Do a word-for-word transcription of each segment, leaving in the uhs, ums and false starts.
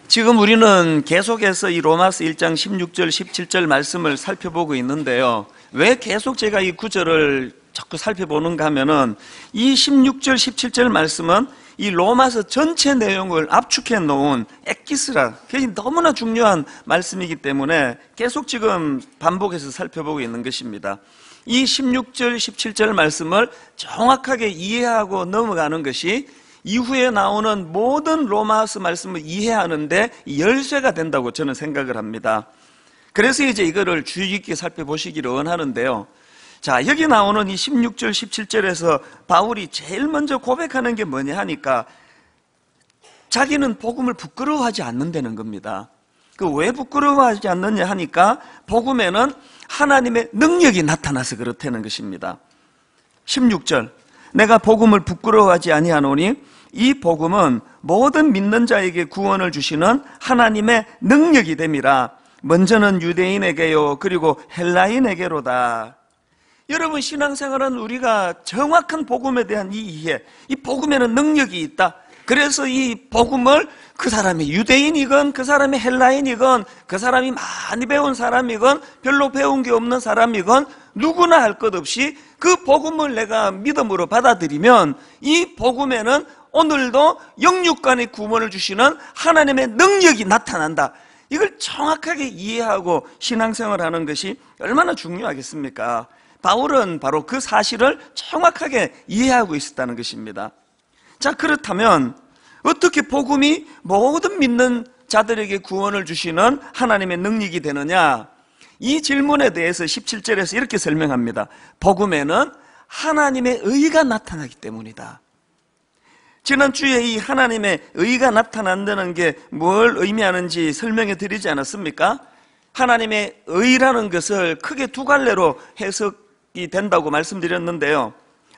지금 우리는 계속해서 이 로마서 일 장 십육 절 십칠 절 말씀을 살펴보고 있는데요, 왜 계속 제가 이 구절을 자꾸 살펴보는가 하면은 이 십육 절 십칠 절 말씀은 이 로마서 전체 내용을 압축해 놓은 엑기스라, 그게 너무나 중요한 말씀이기 때문에 계속 지금 반복해서 살펴보고 있는 것입니다. 이 십육 절 십칠 절 말씀을 정확하게 이해하고 넘어가는 것이 이후에 나오는 모든 로마서 말씀을 이해하는데 열쇠가 된다고 저는 생각을 합니다. 그래서 이제 이거를 주의 깊게 살펴보시기를 원하는데요, 자, 여기 나오는 이 십육 절 십칠 절에서 바울이 제일 먼저 고백하는 게 뭐냐 하니까 자기는 복음을 부끄러워하지 않는다는 겁니다. 그 왜 부끄러워하지 않느냐 하니까 복음에는 하나님의 능력이 나타나서 그렇다는 것입니다. 십육 절, 내가 복음을 부끄러워하지 아니하노니 이 복음은 모든 믿는 자에게 구원을 주시는 하나님의 능력이 됨이라. 먼저는 유대인에게요 그리고 헬라인에게로다. 여러분, 신앙생활은 우리가 정확한 복음에 대한 이 이해, 이 복음에는 능력이 있다. 그래서 이 복음을 그 사람이 유대인이건 그 사람이 헬라인이건 그 사람이 많이 배운 사람이건 별로 배운 게 없는 사람이건 누구나 할 것 없이 그 복음을 내가 믿음으로 받아들이면 이 복음에는 오늘도 영육간의 구원을 주시는 하나님의 능력이 나타난다. 이걸 정확하게 이해하고 신앙생활하는 것이 얼마나 중요하겠습니까? 바울은 바로 그 사실을 정확하게 이해하고 있었다는 것입니다. 자, 그렇다면 어떻게 복음이 모든 믿는 자들에게 구원을 주시는 하나님의 능력이 되느냐? 이 질문에 대해서 십칠 절에서 이렇게 설명합니다. 복음에는 하나님의 의가 나타나기 때문이다. 지난주에 이 하나님의 의가 나타난다는 게 뭘 의미하는지 설명해 드리지 않았습니까? 하나님의 의라는 것을 크게 두 갈래로 해석이 된다고 말씀드렸는데요,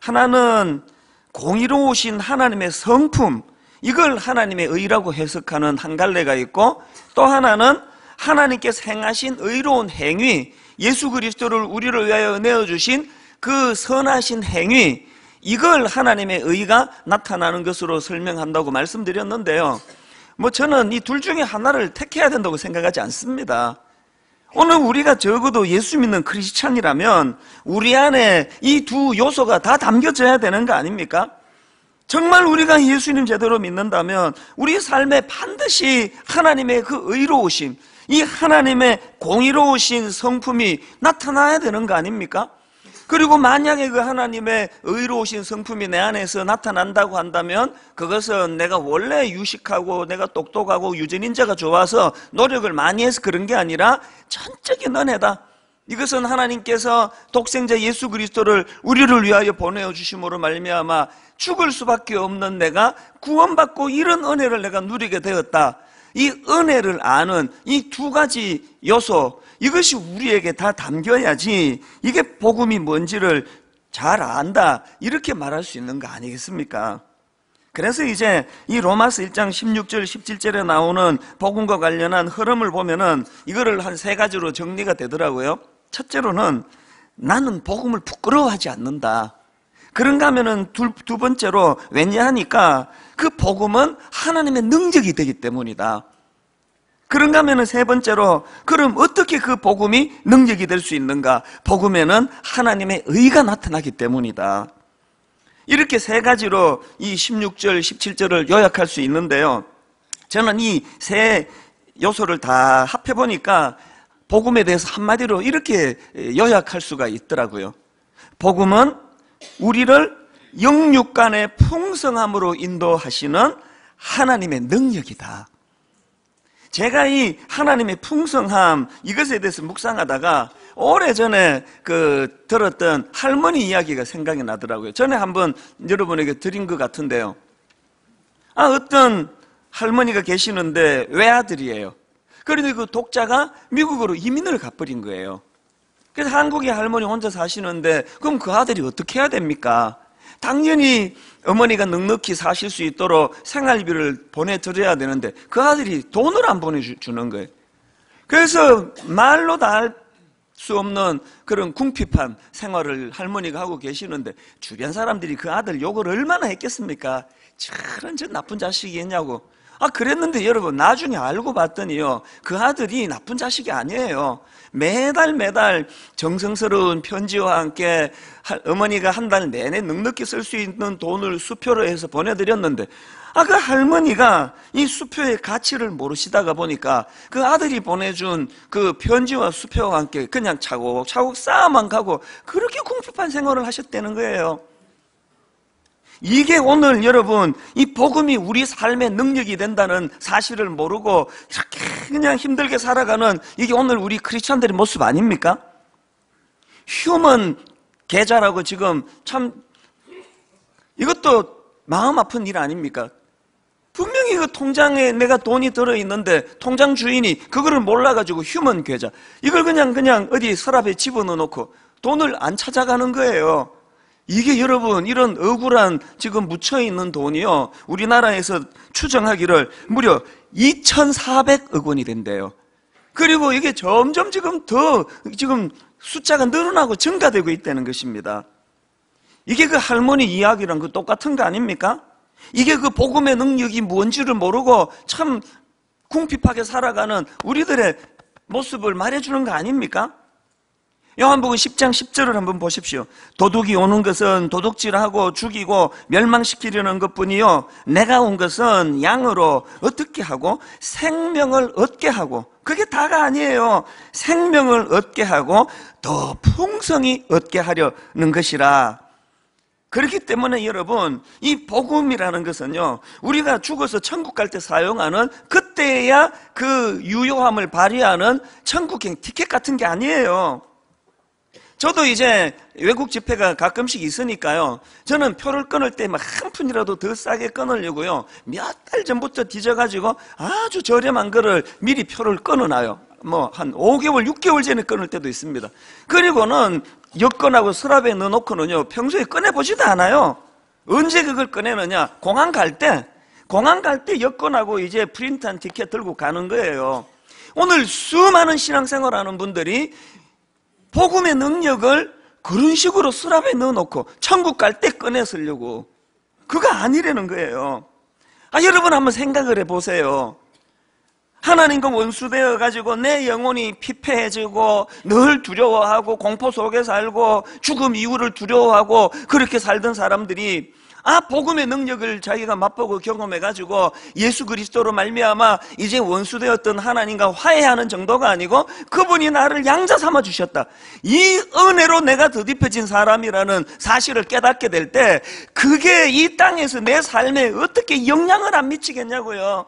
하나는 공의로우신 하나님의 성품, 이걸 하나님의 의라고 해석하는 한 갈래가 있고, 또 하나는 하나님께서 행하신 의로운 행위, 예수 그리스도를 우리를 위하여 내어주신 그 선하신 행위, 이걸 하나님의 의가 나타나는 것으로 설명한다고 말씀드렸는데요, 뭐 저는 이 둘 중에 하나를 택해야 된다고 생각하지 않습니다. 오늘 우리가 적어도 예수 믿는 크리스찬이라면 우리 안에 이 두 요소가 다 담겨져야 되는 거 아닙니까? 정말 우리가 예수님 제대로 믿는다면 우리 삶에 반드시 하나님의 그 의로우심, 이 하나님의 공의로우신 성품이 나타나야 되는 거 아닙니까? 그리고 만약에 그 하나님의 의로우신 성품이 내 안에서 나타난다고 한다면 그것은 내가 원래 유식하고 내가 똑똑하고 유전인자가 좋아서 노력을 많이 해서 그런 게 아니라 전적인 은혜다. 이것은 하나님께서 독생자 예수 그리스도를 우리를 위하여 보내어 주심으로 말미암아 죽을 수밖에 없는 내가 구원받고 이런 은혜를 내가 누리게 되었다. 이 은혜를 아는 이 두 가지 요소, 이것이 우리에게 다 담겨야지 이게 복음이 뭔지를 잘 안다, 이렇게 말할 수 있는 거 아니겠습니까? 그래서 이제 이 로마서 일 장 십육 절 십칠 절에 나오는 복음과 관련한 흐름을 보면은 이거를 한 세 가지로 정리가 되더라고요. 첫째로는 나는 복음을 부끄러워하지 않는다. 그런가 하면은 두, 두 번째로 왜냐하니까 그 복음은 하나님의 능력이 되기 때문이다. 그런가 하면은 세 번째로, 그럼 어떻게 그 복음이 능력이 될 수 있는가? 복음에는 하나님의 의가 나타나기 때문이다. 이렇게 세 가지로 이 십육 절 십칠 절을 요약할 수 있는데요, 저는 이 세 요소를 다 합해보니까 복음에 대해서 한마디로 이렇게 요약할 수가 있더라고요. 복음은 우리를 영육간의 풍성함으로 인도하시는 하나님의 능력이다. 제가 이 하나님의 풍성함, 이것에 대해서 묵상하다가 오래전에 그 들었던 할머니 이야기가 생각이 나더라고요. 전에 한번 여러분에게 드린 것 같은데요, 아, 어떤 할머니가 계시는데 외아들이에요. 그런데 그 독자가 미국으로 이민을 가버린 거예요. 그래서 한국에 할머니 혼자 사시는데 그럼 그 아들이 어떻게 해야 됩니까? 당연히 어머니가 넉넉히 사실 수 있도록 생활비를 보내드려야 되는데 그 아들이 돈을 안 보내주는 거예요. 그래서 말로 다 할 수 없는 그런 궁핍한 생활을 할머니가 하고 계시는데 주변 사람들이 그 아들 욕을 얼마나 했겠습니까? 저런 저 나쁜 자식이겠냐고. 아, 그랬는데 여러분, 나중에 알고 봤더니요, 그 아들이 나쁜 자식이 아니에요. 매달 매달 정성스러운 편지와 함께 어머니가 한 달 내내 넉넉히 쓸 수 있는 돈을 수표로 해서 보내드렸는데, 아, 그 할머니가 이 수표의 가치를 모르시다가 보니까 그 아들이 보내준 그 편지와 수표와 함께 그냥 차곡차곡 쌓아만 가고 그렇게 궁핍한 생활을 하셨다는 거예요. 이게 오늘 여러분, 이 복음이 우리 삶의 능력이 된다는 사실을 모르고 이렇게 그냥 힘들게 살아가는 이게 오늘 우리 크리스천들의 모습 아닙니까? 휴먼 계좌라고 지금 참 이것도 마음 아픈 일 아닙니까? 분명히 그 통장에 내가 돈이 들어있는데 통장 주인이 그거를 몰라가지고 휴먼 계좌, 이걸 그냥 그냥 어디 서랍에 집어넣어 놓고 돈을 안 찾아가는 거예요. 이게 여러분, 이런 억울한 지금 묻혀있는 돈이요, 우리나라에서 추정하기를 무려 이천사백억 원이 된대요. 그리고 이게 점점 지금 더 지금 숫자가 늘어나고 증가되고 있다는 것입니다. 이게 그 할머니 이야기랑 그 똑같은 거 아닙니까? 이게 그 복음의 능력이 뭔지를 모르고 참 궁핍하게 살아가는 우리들의 모습을 말해주는 거 아닙니까? 요한복음 십 장 십 절을 한번 보십시오. 도둑이 오는 것은 도둑질하고 죽이고 멸망시키려는 것뿐이요, 내가 온 것은 양으로 어떻게 하고 생명을 얻게 하고, 그게 다가 아니에요. 생명을 얻게 하고 더 풍성히 얻게 하려는 것이라. 그렇기 때문에 여러분, 이 복음이라는 것은요, 우리가 죽어서 천국 갈 때 사용하는 그때야 그 유효함을 발휘하는 천국행 티켓 같은 게 아니에요. 저도 이제 외국 집회가 가끔씩 있으니까요, 저는 표를 끊을 때 막 한 푼이라도 더 싸게 끊으려고요, 몇 달 전부터 뒤져가지고 아주 저렴한 거를 미리 표를 끊어놔요. 뭐 한 오 개월, 육 개월 전에 끊을 때도 있습니다. 그리고는 여권하고 서랍에 넣어놓고는요, 평소에 꺼내보지도 않아요. 언제 그걸 꺼내느냐? 공항 갈 때, 공항 갈 때 여권하고 이제 프린트한 티켓 들고 가는 거예요. 오늘 수많은 신앙생활 하는 분들이 복음의 능력을 그런 식으로 서랍에 넣어놓고 천국 갈 때 꺼내 쓰려고, 그거 아니라는 거예요. 아, 여러분 한번 생각을 해보세요. 하나님과 원수되어 가지고 내 영혼이 피폐해지고 늘 두려워하고 공포 속에 살고 죽음 이후를 두려워하고 그렇게 살던 사람들이, 아, 복음의 능력을 자기가 맛보고 경험해 가지고 예수 그리스도로 말미암아 이제 원수되었던 하나님과 화해하는 정도가 아니고 그분이 나를 양자 삼아 주셨다, 이 은혜로 내가 더딥혀진 사람이라는 사실을 깨닫게 될 때, 그게 이 땅에서 내 삶에 어떻게 영향을 안 미치겠냐고요.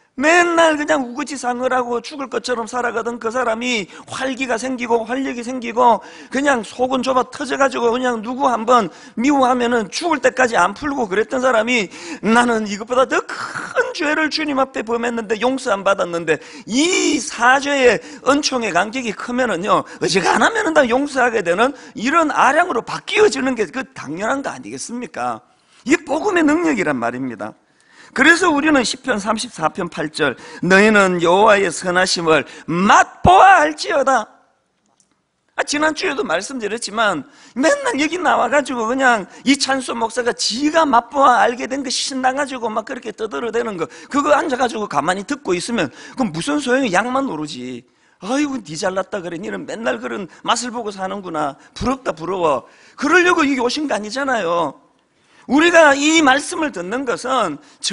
맨날 그냥 우거지상을 하고 죽을 것처럼 살아가던 그 사람이 활기가 생기고 활력이 생기고 그냥 속은 좁아 터져가지고 그냥 누구 한번 미워하면은 죽을 때까지 안 풀고 그랬던 사람이, 나는 이것보다 더 큰 죄를 주님 앞에 범했는데 용서 안 받았는데 이 사죄의 은총의 간격이 크면은요, 어지간하면은 다 용서하게 되는 이런 아량으로 바뀌어지는 게 그 당연한 거 아니겠습니까? 이게 복음의 능력이란 말입니다. 그래서 우리는 시편 삼십사 편 팔 절, 너희는 여호와의 선하심을 맛보아 알지어다. 아, 지난주에도 말씀드렸지만 맨날 여기 나와가지고 그냥 이찬수 목사가 지가 맛보아 알게 된 거 신나가지고 막 그렇게 떠들어대는 거, 그거 앉아가지고 가만히 듣고 있으면 그럼 무슨 소용이, 양만 오르지. 아이고, 니 잘났다 그래, 니는 맨날 그런 맛을 보고 사는구나, 부럽다 부러워. 그러려고 여기 오신 거 아니잖아요. 우리가 이 말씀을 듣는 것은 저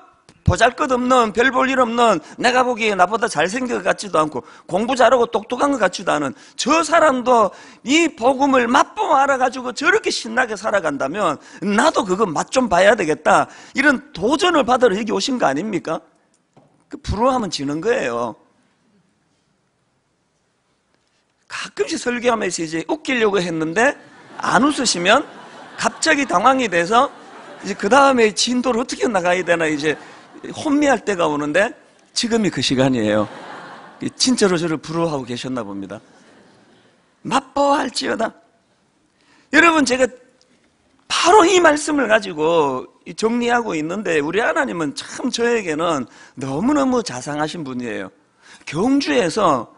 보잘것없는 별 볼 일 없는, 내가 보기에 나보다 잘생긴 것 같지도 않고 공부 잘하고 똑똑한 것 같지도 않은 저 사람도 이 복음을 맛보고 알아가지고 저렇게 신나게 살아간다면 나도 그거 맛 좀 봐야 되겠다, 이런 도전을 받으러 여기 오신 거 아닙니까? 그 부러워하면 지는 거예요. 가끔씩 설교하면서 이제 웃기려고 했는데 안 웃으시면 갑자기 당황이 돼서 이제 그 다음에 진도를 어떻게 나가야 되나 이제 혼미할 때가 오는데, 지금이 그 시간이에요. 진짜로 저를 부러워하고 계셨나 봅니다. 맛보아 알지어다. 여러분, 제가 바로 이 말씀을 가지고 정리하고 있는데, 우리 하나님은 참 저에게는 너무너무 자상하신 분이에요. 경주에서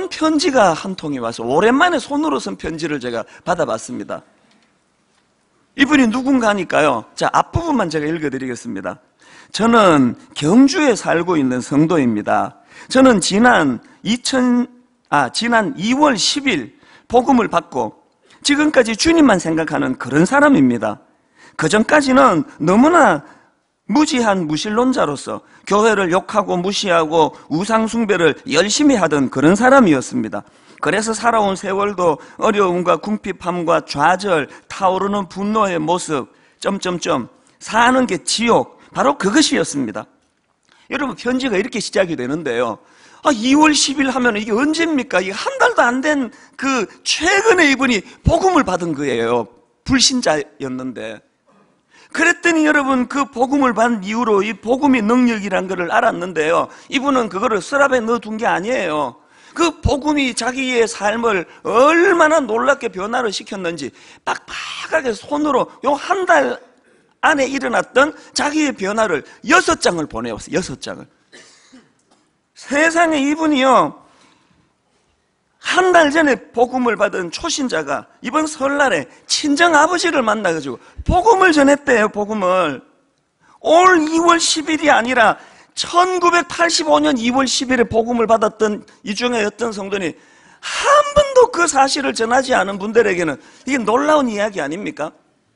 손편지가 한 통이 와서 오랜만에 손으로 쓴 편지를 제가 받아봤습니다. 이분이 누군가니까요. 자, 앞부분만 제가 읽어드리겠습니다. 저는 경주에 살고 있는 성도입니다. 저는 지난 이천, 아, 지난 이월 십일 복음을 받고 지금까지 주님만 생각하는 그런 사람입니다. 그 전까지는 너무나 무지한 무신론자로서 교회를 욕하고 무시하고 우상숭배를 열심히 하던 그런 사람이었습니다. 그래서 살아온 세월도 어려움과 궁핍함과 좌절, 타오르는 분노의 모습, 점점점 사는 게 지옥, 바로 그것이었습니다. 여러분, 편지가 이렇게 시작이 되는데요. 아, 이월 십일 하면 이게 언제입니까? 이게 한 달도 안 된 그 최근에 이분이 복음을 받은 거예요. 불신자였는데. 그랬더니 여러분, 그 복음을 받은 이후로 이 복음의 능력이란 것을 알았는데요. 이분은 그거를 서랍에 넣어둔 게 아니에요. 그 복음이 자기의 삶을 얼마나 놀랍게 변화를 시켰는지 빡빡하게 손으로 요 한 달 안에 일어났던 자기의 변화를 여섯 장을 보내왔어요. 여섯 장을. 세상에 이분이요, 한 달 전에 복음을 받은 초신자가 이번 설날에 친정 아버지를 만나가지고 복음을 전했대요. 복음을. 올 이월 십일이 아니라 천구백팔십오 년 이월 십일에 복음을 받았던 이 중에 어떤 성도니 한 번도 그 사실을 전하지 않은 분들에게는 이게 놀라운 이야기 아닙니까?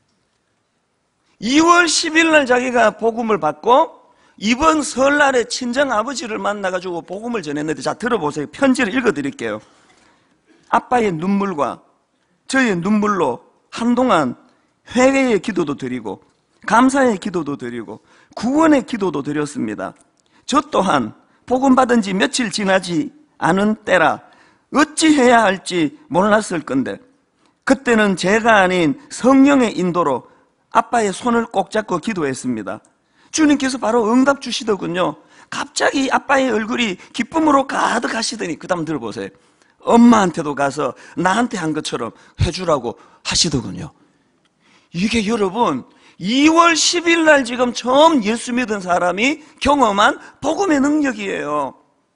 이월 십일 날 자기가 복음을 받고 이번 설날에 친정 아버지를 만나가지고 복음을 전했는데, 자, 들어보세요. 편지를 읽어드릴게요. 아빠의 눈물과 저의 눈물로 한동안 회개의 기도도 드리고 감사의 기도도 드리고 구원의 기도도 드렸습니다. 저 또한 복음 받은 지 며칠 지나지 않은 때라 어찌해야 할지 몰랐을 건데, 그때는 제가 아닌 성령의 인도로 아빠의 손을 꼭 잡고 기도했습니다. 주님께서 바로 응답 주시더군요. 갑자기 아빠의 얼굴이 기쁨으로 가득하시더니 그 다음 들어보세요. 엄마한테도 가서 나한테 한 것처럼 해주라고 하시더군요. 이게 여러분, 이월 십일 날 지금 처음 예수 믿은 사람이 경험한 복음의 능력이에요.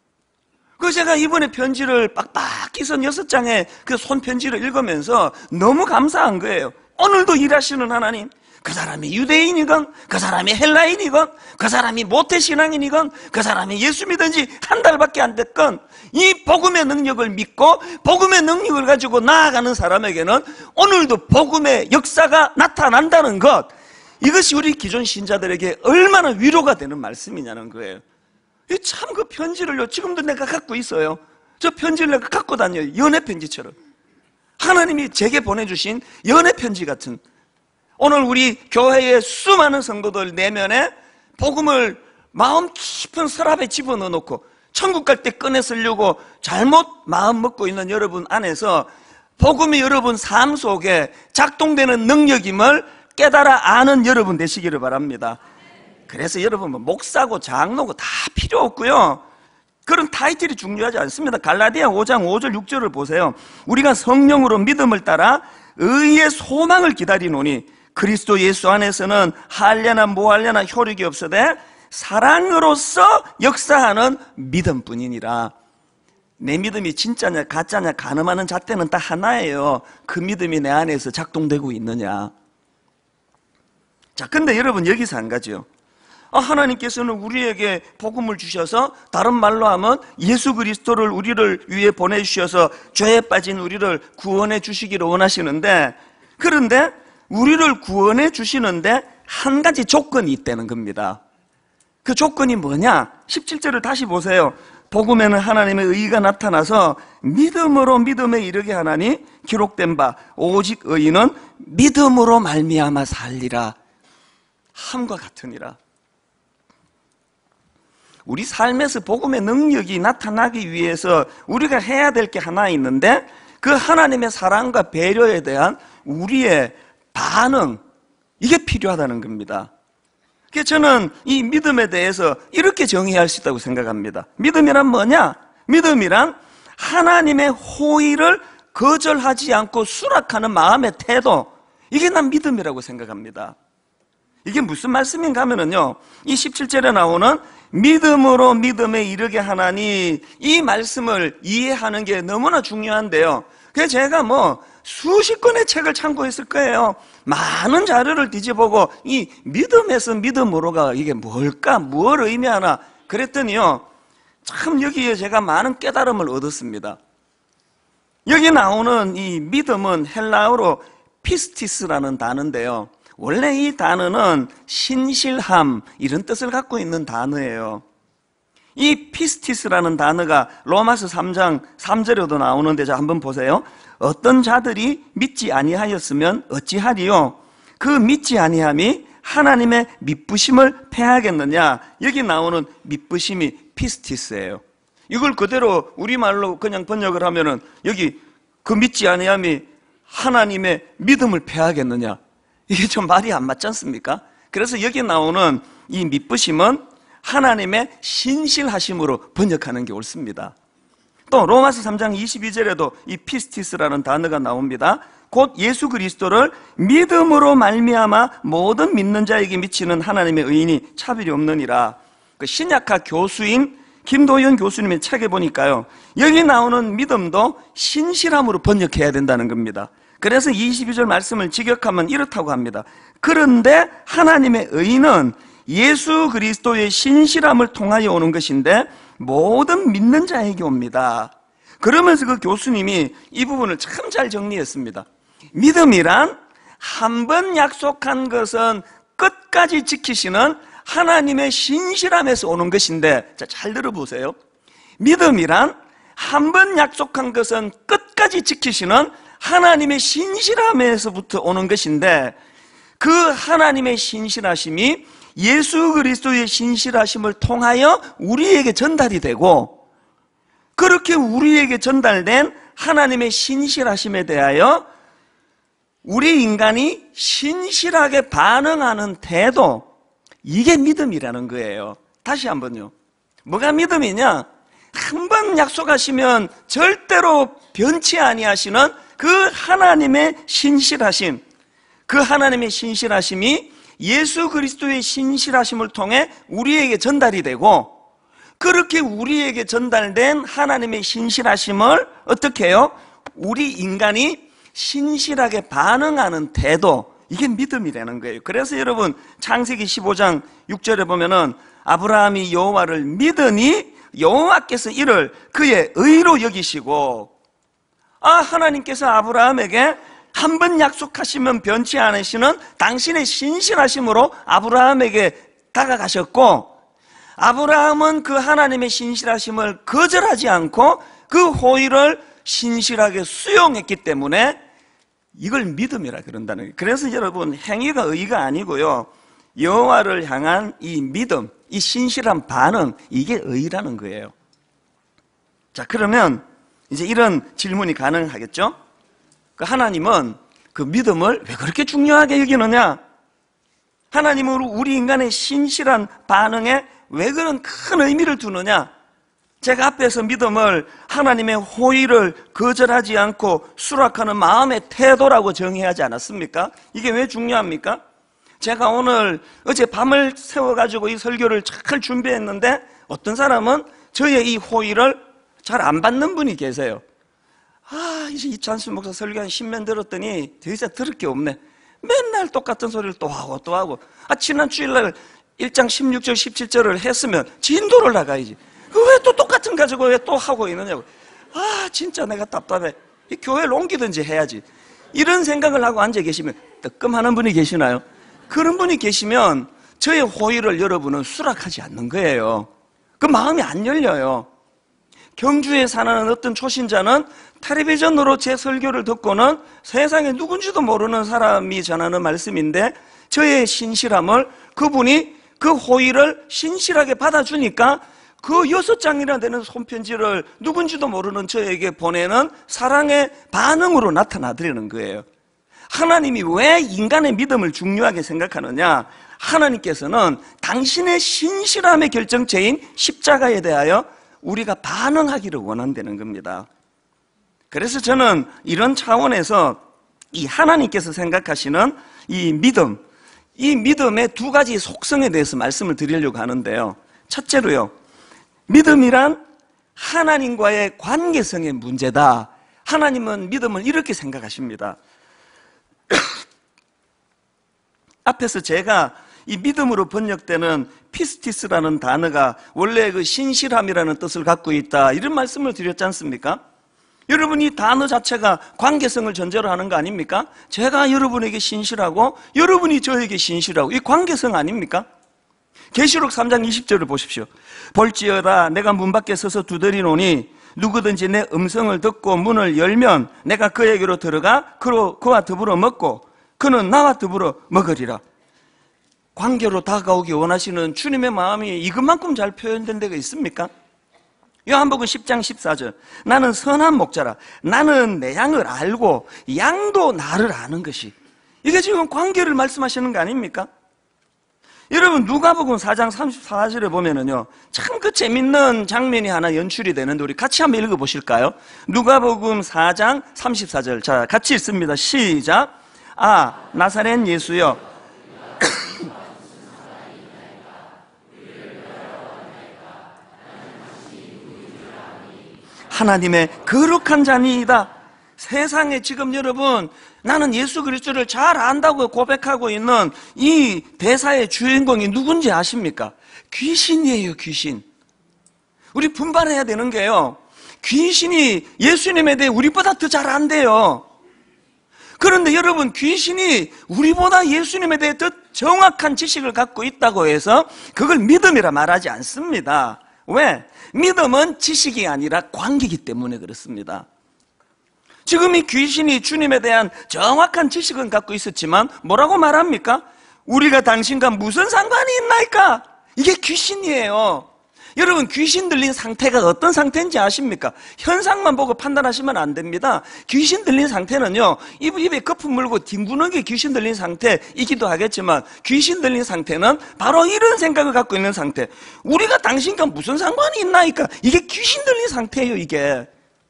그 제가 이번에 편지를 빡빡히 쓴 여섯 장의 그 손편지를 읽으면서 너무 감사한 거예요. 오늘도 일하시는 하나님, 그 사람이 유대인이건 그 사람이 헬라인이건 그 사람이 모태신앙인이건 그 사람이 예수 믿은 지 한 달밖에 안 됐건 이 복음의 능력을 믿고 복음의 능력을 가지고 나아가는 사람에게는 오늘도 복음의 역사가 나타난다는 것, 이것이 우리 기존 신자들에게 얼마나 위로가 되는 말씀이냐는 거예요. 참 그 편지를요, 지금도 내가 갖고 있어요. 저 편지를 내가 갖고 다녀요. 연애 편지처럼. 하나님이 제게 보내주신 연애 편지 같은. 오늘 우리 교회의 수많은 성도들 내면에 복음을 마음 깊은 서랍에 집어넣어 놓고 천국 갈 때 꺼내 쓰려고 잘못 마음 먹고 있는 여러분 안에서 복음이 여러분 삶 속에 작동되는 능력임을 깨달아 아는 여러분 되시기를 바랍니다. 그래서 여러분, 목사고 장로고 다 필요 없고요, 그런 타이틀이 중요하지 않습니다. 갈라디아 오 장 오 절 육 절을 보세요. 우리가 성령으로 믿음을 따라 의의 소망을 기다리노니 그리스도 예수 안에서는 할례나 무할례나 효력이 없으되 사랑으로서 역사하는 믿음뿐이니라. 내 믿음이 진짜냐 가짜냐 가늠하는 잣대는 딱 하나예요. 그 믿음이 내 안에서 작동되고 있느냐. 자, 근데 여러분, 여기서 한 가지요. 아, 하나님께서는 우리에게 복음을 주셔서, 다른 말로 하면 예수 그리스도를 우리를 위해 보내주셔서 죄에 빠진 우리를 구원해 주시기를 원하시는데, 그런데 우리를 구원해 주시는데 한 가지 조건이 있다는 겁니다. 그 조건이 뭐냐? 십칠 절을 다시 보세요. 복음에는 하나님의 의가 나타나서 믿음으로 믿음에 이르게 하나니 기록된 바 오직 의인은 믿음으로 말미암아 살리라. 함과 같으니라. 우리 삶에서 복음의 능력이 나타나기 위해서 우리가 해야 될 게 하나 있는데, 그 하나님의 사랑과 배려에 대한 우리의 반응, 이게 필요하다는 겁니다. 그래서 저는 이 믿음에 대해서 이렇게 정의할 수 있다고 생각합니다. 믿음이란 뭐냐? 믿음이란 하나님의 호의를 거절하지 않고 수락하는 마음의 태도, 이게 난 믿음이라고 생각합니다. 이게 무슨 말씀인가 하면요, 이 십칠 절에 나오는 믿음으로 믿음에 이르게 하나니, 이 말씀을 이해하는 게 너무나 중요한데요. 그래서 제가 뭐 수십 권의 책을 참고했을 거예요. 많은 자료를 뒤져보고 이 믿음에서 믿음으로가 이게 뭘까? 뭘 의미하나? 그랬더니요, 참 여기에 제가 많은 깨달음을 얻었습니다. 여기 나오는 이 믿음은 헬라어로 피스티스라는 단어인데요, 원래 이 단어는 신실함 이런 뜻을 갖고 있는 단어예요. 이 피스티스라는 단어가 로마서 삼 장 삼 절에도 나오는데, 자 한번 보세요. 어떤 자들이 믿지 아니하였으면 어찌하리요? 그 믿지 아니함이 하나님의 믿부심을 패하겠느냐? 여기 나오는 믿부심이 피스티스예요. 이걸 그대로 우리말로 그냥 번역을 하면은 여기 그 믿지 아니함이 하나님의 믿음을 패하겠느냐? 이게 좀 말이 안 맞지 않습니까? 그래서 여기 나오는 이 믿부심은 하나님의 신실하심으로 번역하는 게 옳습니다. 또 로마서 삼 장 이십이 절에도 이 피스티스라는 단어가 나옵니다. 곧 예수 그리스도를 믿음으로 말미암아 모든 믿는 자에게 미치는 하나님의 의인이 차별이 없느니라. 그 신약학 교수인 김도현 교수님의 책에 보니까요, 여기 나오는 믿음도 신실함으로 번역해야 된다는 겁니다. 그래서 이십이 절 말씀을 직역하면 이렇다고 합니다. 그런데 하나님의 의인은 예수 그리스도의 신실함을 통하여 오는 것인데 모든 믿는 자에게 옵니다. 그러면서 그 교수님이 이 부분을 참 잘 정리했습니다. 믿음이란 한 번 약속한 것은 끝까지 지키시는 하나님의 신실함에서 오는 것인데, 자, 잘 들어보세요. 믿음이란 한 번 약속한 것은 끝까지 지키시는 하나님의 신실함에서부터 오는 것인데, 그 하나님의 신실하심이 예수 그리스도의 신실하심을 통하여 우리에게 전달이 되고, 그렇게 우리에게 전달된 하나님의 신실하심에 대하여 우리 인간이 신실하게 반응하는 태도, 이게 믿음이라는 거예요. 다시 한번요. 뭐가 믿음이냐? 한 번 약속하시면 절대로 변치 아니하시는 그 하나님의 신실하심, 그 하나님의 신실하심이 예수 그리스도의 신실하심을 통해 우리에게 전달이 되고, 그렇게 우리에게 전달된 하나님의 신실하심을 어떻게 해요? 우리 인간이 신실하게 반응하는 태도, 이게 믿음이라는 거예요. 그래서 여러분 창세기 십오 장 육 절에 보면은 아브라함이 여호와를 믿으니 여호와께서 이를 그의 의로 여기시고, 아, 하나님께서 아브라함에게 한 번 약속하시면 변치 않으시는 당신의 신실하심으로 아브라함에게 다가가셨고, 아브라함은 그 하나님의 신실하심을 거절하지 않고 그 호의를 신실하게 수용했기 때문에 이걸 믿음이라 그런다는 거예요. 그래서 여러분, 행위가 의가 아니고요, 여호와를 향한 이 믿음, 이 신실한 반응, 이게 의라는 거예요. 자, 그러면 이제 이런 질문이 가능하겠죠? 그 하나님은 그 믿음을 왜 그렇게 중요하게 여기느냐? 하나님은 우리 인간의 신실한 반응에 왜 그런 큰 의미를 두느냐? 제가 앞에서 믿음을 하나님의 호의를 거절하지 않고 수락하는 마음의 태도라고 정의하지 않았습니까? 이게 왜 중요합니까? 제가 오늘 어제 밤을 새워가지고 이 설교를 잘 준비했는데 어떤 사람은 저의 이 호의를 잘 안 받는 분이 계세요. 아, 이제 이찬수 목사 설교 한 십면 들었더니 더 이상 들을 게 없네. 맨날 똑같은 소리를 또 하고 또 하고. 아, 지난 주일날 일 장 십육 절 십칠 절을 했으면 진도를 나가야지. 왜 또 똑같은 가지고 왜 또 하고 있느냐고. 아, 진짜 내가 답답해. 이 교회를 옮기든지 해야지. 이런 생각을 하고 앉아 계시면 뜨끔하는 분이 계시나요? 그런 분이 계시면 저의 호의를 여러분은 수락하지 않는 거예요. 그 마음이 안 열려요. 경주에 사는 어떤 초신자는 텔레비전으로 제 설교를 듣고는 세상에 누군지도 모르는 사람이 전하는 말씀인데, 저의 신실함을 그분이 그 호의를 신실하게 받아주니까 그 여섯 장이나 되는 손편지를 누군지도 모르는 저에게 보내는 사랑의 반응으로 나타나드리는 거예요. 하나님이 왜 인간의 믿음을 중요하게 생각하느냐? 하나님께서는 당신의 신실함의 결정체인 십자가에 대하여 우리가 반응하기를 원한다는 겁니다. 그래서 저는 이런 차원에서 이 하나님께서 생각하시는 이 믿음, 이 믿음의 두 가지 속성에 대해서 말씀을 드리려고 하는데요. 첫째로요, 믿음이란 하나님과의 관계성의 문제다. 하나님은 믿음을 이렇게 생각하십니다. 앞에서 제가 이 믿음으로 번역되는 피스티스라는 단어가 원래 그 신실함이라는 뜻을 갖고 있다, 이런 말씀을 드렸지 않습니까? 여러분, 이 단어 자체가 관계성을 전제로 하는 거 아닙니까? 제가 여러분에게 신실하고 여러분이 저에게 신실하고, 이 관계성 아닙니까? 계시록 삼 장 이십 절을 보십시오. 볼지어다 내가 문 밖에 서서 두드리노니 누구든지 내 음성을 듣고 문을 열면 내가 그에게로 들어가 그로, 그와 더불어 먹고 그는 나와 더불어 먹으리라. 관계로 다가오기 원하시는 주님의 마음이 이것만큼 잘 표현된 데가 있습니까? 요한복음 십 장 십사 절, 나는 선한 목자라. 나는 내 양을 알고 양도 나를 아는 것이. 이게 지금 관계를 말씀하시는 거 아닙니까? 여러분, 누가복음 사 장 삼십사 절에 보면은요, 참 그 재밌는 장면이 하나 연출이 되는데 우리 같이 한번 읽어보실까요? 누가복음 사 장 삼십사 절, 자, 같이 읽습니다. 시작. 아, 나사렛 예수여, 하나님의 거룩한 자니이다. 세상에 지금 여러분, 나는 예수 그리스도를 잘 안다고 고백하고 있는 이 대사의 주인공이 누군지 아십니까? 귀신이에요, 귀신. 우리 분발해야 되는 게요, 귀신이 예수님에 대해 우리보다 더 잘 안대요. 그런데 여러분, 귀신이 우리보다 예수님에 대해 더 정확한 지식을 갖고 있다고 해서 그걸 믿음이라 말하지 않습니다. 왜? 믿음은 지식이 아니라 관계이기 때문에 그렇습니다. 지금 이 귀신이 주님에 대한 정확한 지식은 갖고 있었지만 뭐라고 말합니까? 우리가 당신과 무슨 상관이 있나이까? 이게 귀신이에요. 여러분, 귀신 들린 상태가 어떤 상태인지 아십니까? 현상만 보고 판단하시면 안 됩니다. 귀신 들린 상태는요, 입, 입에 거품 물고 뒹구는 게 귀신 들린 상태이기도 하겠지만, 귀신 들린 상태는 바로 이런 생각을 갖고 있는 상태. 우리가 당신과 무슨 상관이 있나이까? 이게 귀신 들린 상태예요, 이게.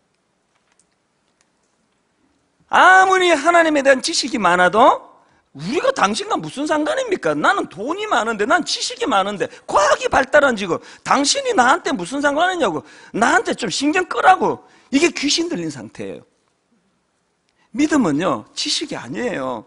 아무리 하나님에 대한 지식이 많아도 우리가 당신과 무슨 상관입니까? 나는 돈이 많은데, 난 지식이 많은데, 과학이 발달한 지금 당신이 나한테 무슨 상관이냐고, 나한테 좀 신경 끄라고. 이게 귀신 들린 상태예요. 믿음은요, 지식이 아니에요.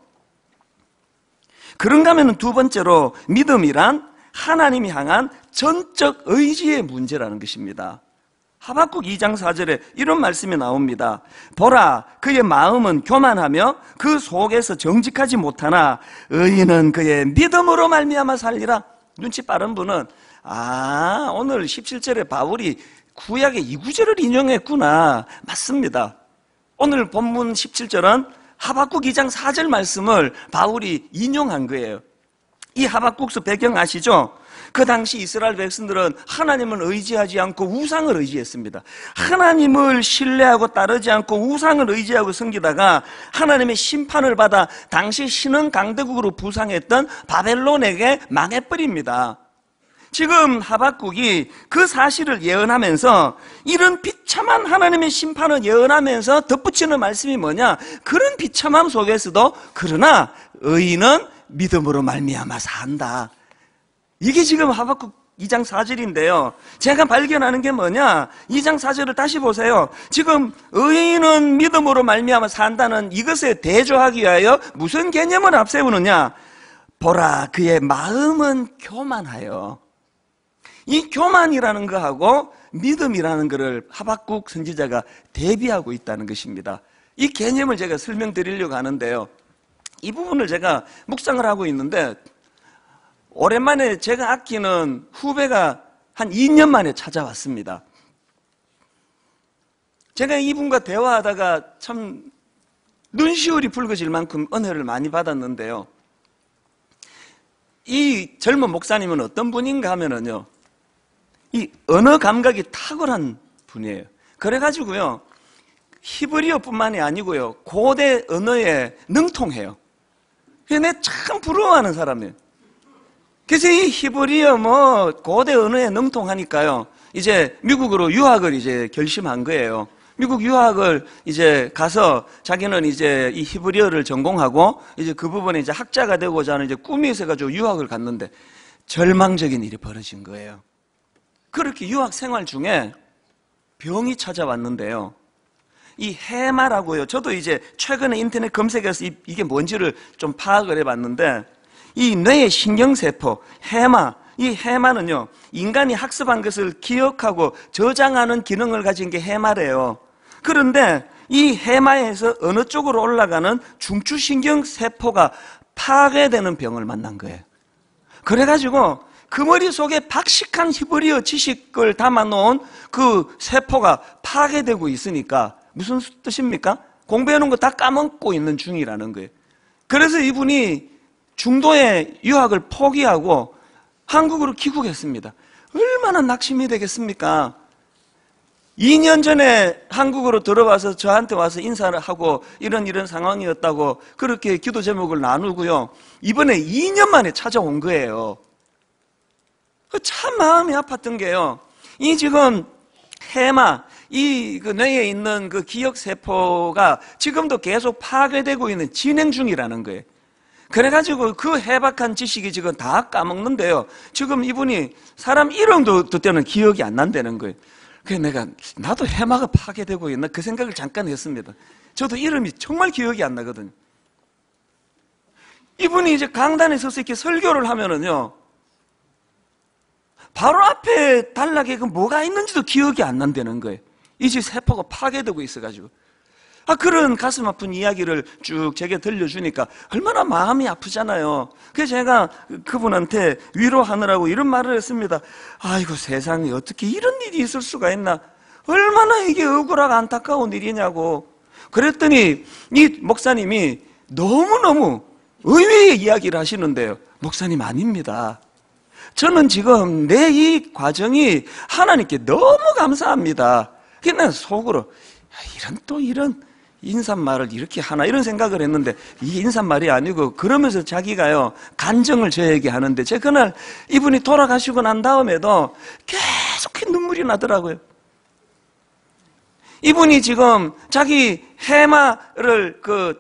그런가 하면 두 번째로, 믿음이란 하나님이 향한 전적 의지의 문제라는 것입니다. 하박국 이 장 사 절에 이런 말씀이 나옵니다. 보라, 그의 마음은 교만하며 그 속에서 정직하지 못하나 의인은 그의 믿음으로 말미암아 살리라. 눈치 빠른 분은, 아, 오늘 십칠 절에 바울이 구약의 이 구절을 인용했구나. 맞습니다. 오늘 본문 십칠 절은 하박국 이 장 사 절 말씀을 바울이 인용한 거예요. 이 하박국서 배경 아시죠? 그 당시 이스라엘 백성들은 하나님을 의지하지 않고 우상을 의지했습니다. 하나님을 신뢰하고 따르지 않고 우상을 의지하고 섬기다가 하나님의 심판을 받아 당시 신흥 강대국으로 부상했던 바벨론에게 망해버립니다. 지금 하박국이 그 사실을 예언하면서, 이런 비참한 하나님의 심판을 예언하면서 덧붙이는 말씀이 뭐냐? 그런 비참함 속에서도 그러나 의인은 믿음으로 말미암아 산다. 이게 지금 하박국 이 장 사 절인데요. 제가 발견하는 게 뭐냐? 이 장 사 절을 다시 보세요. 지금 의인은 믿음으로 말미암아 산다는 이것에 대조하기 위하여 무슨 개념을 앞세우느냐? 보라, 그의 마음은 교만하여. 이 교만이라는 거하고 믿음이라는 것을 하박국 선지자가 대비하고 있다는 것입니다. 이 개념을 제가 설명드리려고 하는데요, 이 부분을 제가 묵상을 하고 있는데 오랜만에 제가 아끼는 후배가 한 이 년 만에 찾아왔습니다. 제가 이분과 대화하다가 참 눈시울이 붉어질 만큼 은혜를 많이 받았는데요, 이 젊은 목사님은 어떤 분인가 하면은요, 이 언어 감각이 탁월한 분이에요. 그래가지고요, 히브리어뿐만이 아니고요, 고대 언어에 능통해요. 그래서 내가 참 부러워하는 사람이에요. 그래서 이 히브리어 뭐 고대 언어에 능통하니까요, 이제 미국으로 유학을 이제 결심한 거예요. 미국 유학을 이제 가서 자기는 이제 이 히브리어를 전공하고 이제 그 부분에 이제 학자가 되고자 하는 이제 꿈이 있어가지고 유학을 갔는데 절망적인 일이 벌어진 거예요. 그렇게 유학 생활 중에 병이 찾아왔는데요, 이 해마라고요. 저도 이제 최근에 인터넷 검색해서 이, 이게 뭔지를 좀 파악을 해봤는데, 이 뇌의 신경세포, 해마, 이 해마는요, 인간이 학습한 것을 기억하고 저장하는 기능을 가진 게 해마래요. 그런데 이 해마에서 어느 쪽으로 올라가는 중추신경세포가 파괴되는 병을 만난 거예요. 그래가지고 그 머릿속에 박식한 히브리어 지식을 담아놓은 그 세포가 파괴되고 있으니까 무슨 뜻입니까? 공부해놓은 거 다 까먹고 있는 중이라는 거예요. 그래서 이분이 중도에 유학을 포기하고 한국으로 귀국했습니다. 얼마나 낙심이 되겠습니까? 이 년 전에 한국으로 들어와서 저한테 와서 인사를 하고 이런 이런 상황이었다고 그렇게 기도 제목을 나누고요. 이번에 이 년 만에 찾아온 거예요. 참 마음이 아팠던 게요. 이 지금 해마, 이 그 뇌에 있는 그 기억세포가 지금도 계속 파괴되고 있는 진행 중이라는 거예요. 그래가지고 그 해박한 지식이 지금 다 까먹는데요. 지금 이분이 사람 이름도 그때는 기억이 안 난다는 거예요. 그래서 내가 나도 해마가 파괴되고 있나 그 생각을 잠깐 했습니다. 저도 이름이 정말 기억이 안 나거든요. 이분이 이제 강단에 서서 이렇게 설교를 하면은요, 바로 앞에 단락에 그 뭐가 있는지도 기억이 안 난다는 거예요. 이제 세포가 파괴되고 있어가지고. 아, 그런 가슴 아픈 이야기를 쭉 제게 들려주니까 얼마나 마음이 아프잖아요. 그래서 제가 그분한테 위로하느라고 이런 말을 했습니다. 아이고, 세상에 어떻게 이런 일이 있을 수가 있나. 얼마나 이게 억울하고 안타까운 일이냐고. 그랬더니 이 목사님이 너무너무 의외의 이야기를 하시는데요. 목사님, 아닙니다. 저는 지금 내 이 과정이 하나님께 너무 감사합니다. 그냥 속으로 이런 또 이런 인사말을 이렇게 하나 이런 생각을 했는데 이게 인사말이 아니고, 그러면서 자기가요 간증을 저에게 하는데, 제가 그날 이분이 돌아가시고 난 다음에도 계속 눈물이 나더라고요. 이분이 지금 자기 해마를 그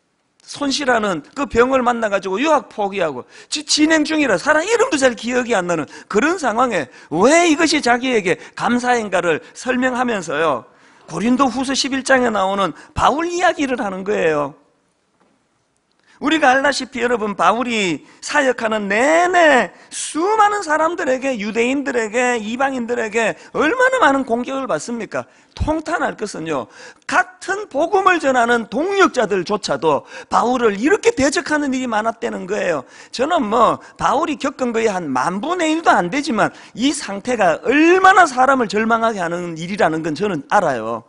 손실하는 그 병을 만나가지고 유학 포기하고 진행 중이라 사람 이름도 잘 기억이 안 나는 그런 상황에 왜 이것이 자기에게 감사인가를 설명하면서요, 고린도 후서 십일 장에 나오는 바울 이야기를 하는 거예요. 우리가 알다시피 여러분, 바울이 사역하는 내내 수많은 사람들에게, 유대인들에게, 이방인들에게 얼마나 많은 공격을 받습니까? 통탄할 것은요, 같은 복음을 전하는 동역자들조차도 바울을 이렇게 대적하는 일이 많았다는 거예요. 저는 뭐 바울이 겪은 거에 한 만분의 일도 안 되지만 이 상태가 얼마나 사람을 절망하게 하는 일이라는 건 저는 알아요.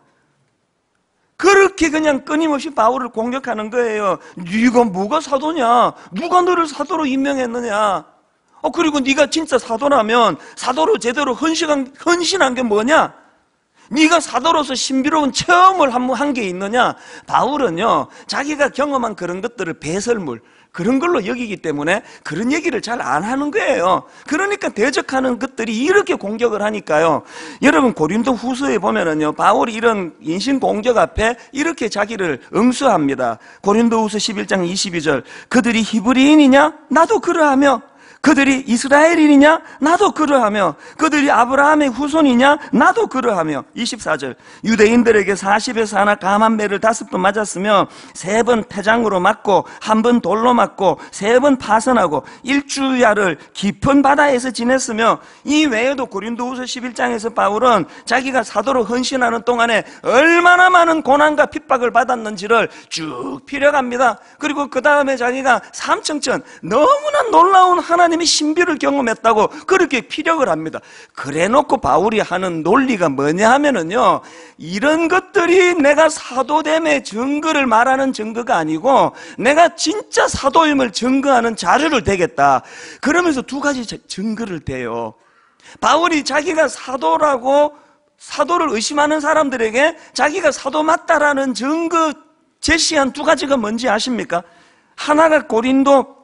그렇게 그냥 끊임없이 바울을 공격하는 거예요. 네가 뭐가 사도냐? 누가 너를 사도로 임명했느냐? 어, 그리고 네가 진짜 사도라면 사도로 제대로 헌신한, 헌신한 게 뭐냐? 네가 사도로서 신비로운 체험을 한 게 있느냐? 바울은요, 자기가 경험한 그런 것들을 배설물, 그런 걸로 여기기 때문에 그런 얘기를 잘 안 하는 거예요. 그러니까 대적하는 것들이 이렇게 공격을 하니까요. 여러분, 고린도 후서에 보면은요, 바울이 이런 인신 공격 앞에 이렇게 자기를 응수합니다. 고린도 후서 십일 장 이십이 절, 그들이 히브리인이냐? 나도 그러하며, 그들이 이스라엘인이냐? 나도 그러하며, 그들이 아브라함의 후손이냐? 나도 그러하며. 이십사 절, 유대인들에게 사십에서 하나 감한 매를 다섯 번 맞았으며 세 번 태장으로 맞고 한 번 돌로 맞고 세 번 파선하고 일주야를 깊은 바다에서 지냈으며, 이 외에도 고린도후서 십일 장에서 바울은 자기가 사도로 헌신하는 동안에 얼마나 많은 고난과 핍박을 받았는지를 쭉 피력합니다. 그리고 그 다음에 자기가 삼층천 너무나 놀라운 하나님 하나님의 신비를 경험했다고 그렇게 피력을 합니다. 그래놓고 바울이 하는 논리가 뭐냐 하면은요, 이런 것들이 내가 사도됨의 증거를 말하는 증거가 아니고 내가 진짜 사도임을 증거하는 자료를 대겠다. 그러면서 두 가지 증거를 대요. 바울이 자기가 사도라고 사도를 의심하는 사람들에게 자기가 사도 맞다라는 증거 제시한 두 가지가 뭔지 아십니까? 하나가 고린도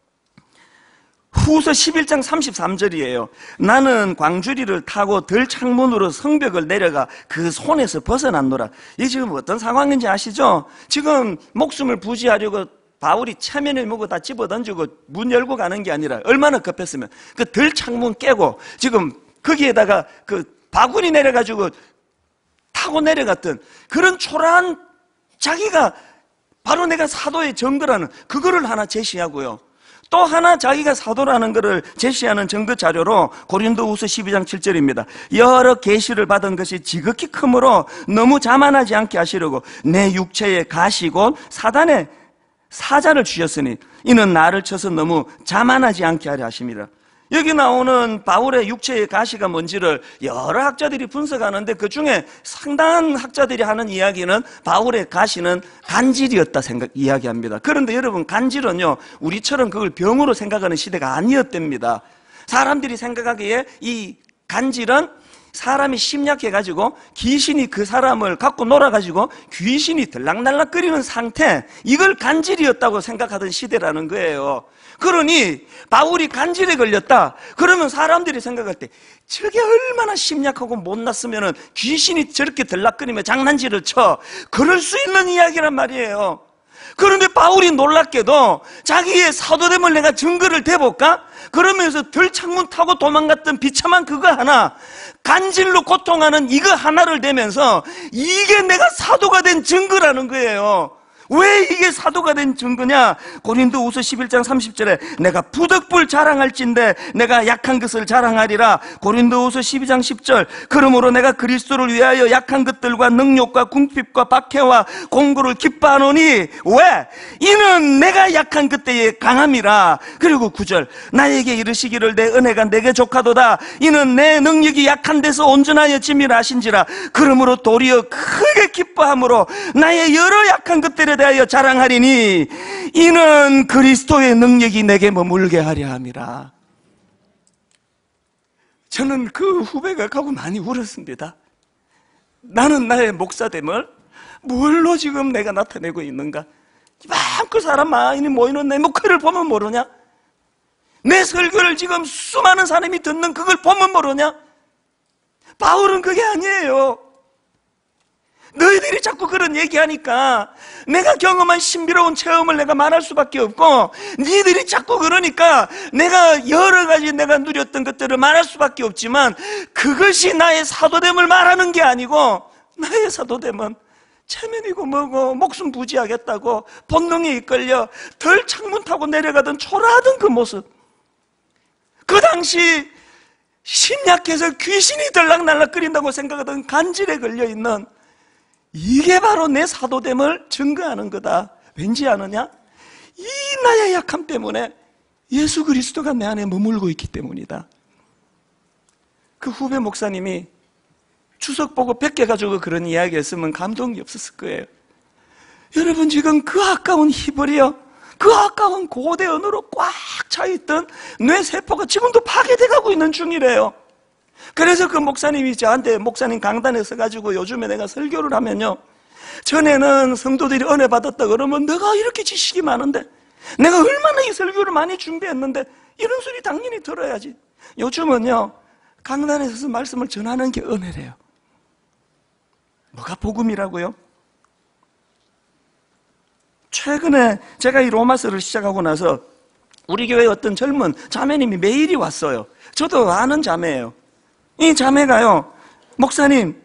후서 십일 장 삼십삼 절이에요. 나는 광주리를 타고 들 창문으로 성벽을 내려가 그 손에서 벗어났노라. 이게 지금 어떤 상황인지 아시죠? 지금 목숨을 부지하려고 바울이 체면을 먹고 다 집어던지고 문 열고 가는 게 아니라 얼마나 급했으면 그 들 창문 깨고 지금 거기에다가 그 바구니 내려가지고 타고 내려갔던 그런 초라한 자기가 바로 내가 사도의 증거라는 그거를 하나 제시하고요. 또 하나 자기가 사도라는 것을 제시하는 증거 자료로 고린도후서 십이 장 칠 절입니다. 여러 계시를 받은 것이 지극히 크므로 너무 자만하지 않게 하시려고 내 육체에 가시 곧 사단의 사자를 주셨으니 이는 나를 쳐서 너무 자만하지 않게 하려 하십니다. 여기 나오는 바울의 육체의 가시가 뭔지를 여러 학자들이 분석하는데 그 중에 상당한 학자들이 하는 이야기는 바울의 가시는 간질이었다 생각 이야기합니다. 그런데 여러분, 간질은요 우리처럼 그걸 병으로 생각하는 시대가 아니었답니다. 사람들이 생각하기에 이 간질은 사람이 심약해가지고 귀신이 그 사람을 갖고 놀아가지고 귀신이 들락날락거리는 상태, 이걸 간질이었다고 생각하던 시대라는 거예요. 그러니 바울이 간질에 걸렸다 그러면 사람들이 생각할 때 저게 얼마나 심약하고 못났으면 귀신이 저렇게 들락거리며 장난질을 쳐, 그럴 수 있는 이야기란 말이에요. 그런데 바울이 놀랍게도 자기의 사도됨을 내가 증거를 대볼까? 그러면서 들창문 타고 도망갔던 비참한 그거 하나, 간질로 고통하는 이거 하나를 대면서 이게 내가 사도가 된 증거라는 거예요. 왜 이게 사도가 된 증거냐? 고린도후서 십일 장 삼십 절에 내가 부득불 자랑할진대 내가 약한 것을 자랑하리라. 고린도후서 십이 장 십 절 그러므로 내가 그리스도를 위하여 약한 것들과 능욕과 궁핍과 박해와 공고를 기뻐하노니 왜? 이는 내가 약한 그때에 강함이라. 그리고 구 절 나에게 이르시기를 내 은혜가 내게 족하도다. 이는 내 능력이 약한 데서 온전하여 짐이라 하신지라. 그러므로 도리어 크게 기뻐함으로 나의 여러 약한 것들에 대하여 자랑하리니 이는 그리스도의 능력이 내게 머물게 하려 함이라. 저는 그 후배가 가고 많이 울었습니다. 나는 나의 목사됨을 뭘로 지금 내가 나타내고 있는가? 이만큼 사람 많이 모이는 내 목회를 보면 모르냐? 내 설교를 지금 수많은 사람이 듣는 그걸 보면 모르냐? 바울은 그게 아니에요. 너희들이 자꾸 그런 얘기하니까 내가 경험한 신비로운 체험을 내가 말할 수밖에 없고, 니들이 자꾸 그러니까 내가 여러 가지 내가 누렸던 것들을 말할 수밖에 없지만, 그것이 나의 사도됨을 말하는 게 아니고, 나의 사도됨은 체면이고 뭐고 목숨 부지하겠다고 본능에 이끌려 덜 창문 타고 내려가던 초라하던 그 모습, 그 당시 심약해서 귀신이 들락날락거린다고 생각하던 간질에 걸려있는 이게 바로 내 사도됨을 증거하는 거다. 왠지 아느냐? 이 나의 약함 때문에 예수 그리스도가 내 안에 머물고 있기 때문이다. 그 후배 목사님이 추석 보고 뵙게가지고 그런 이야기 했으면 감동이 없었을 거예요. 여러분, 지금 그 아까운 히브리어, 그 아까운 고대 언어로 꽉 차있던 뇌세포가 지금도 파괴돼가고 있는 중이래요. 그래서 그 목사님이 저한테 목사님 강단에 서가지고 요즘에 내가 설교를 하면요, 전에는 성도들이 은혜 받았다 그러면 내가 이렇게 지식이 많은데, 내가 얼마나 이 설교를 많이 준비했는데 이런 소리 당연히 들어야지. 요즘은요, 강단에 서서 말씀을 전하는 게 은혜래요. 뭐가 복음이라고요? 최근에 제가 이 로마서를 시작하고 나서 우리 교회 어떤 젊은 자매님이 메일이 왔어요. 저도 아는 자매예요. 이 자매가요, 목사님,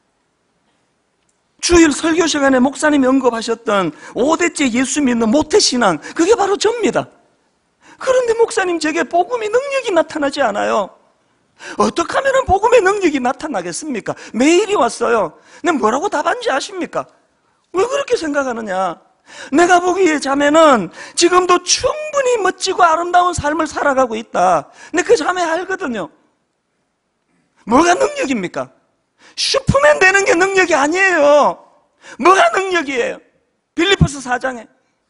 주일 설교 시간에 목사님이 언급하셨던 오 대째 예수 믿는 모태신앙, 그게 바로 접니다. 그런데 목사님, 제게 복음의 능력이 나타나지 않아요. 어떻게 하면 복음의 능력이 나타나겠습니까? 메일이 왔어요. 내가 뭐라고 답한지 아십니까? 왜 그렇게 생각하느냐? 내가 보기에 자매는 지금도 충분히 멋지고 아름다운 삶을 살아가고 있다. 근데 그 자매 알거든요. 뭐가 능력입니까? 슈퍼맨 되는 게 능력이 아니에요. 뭐가 능력이에요? 빌립보서 사 장에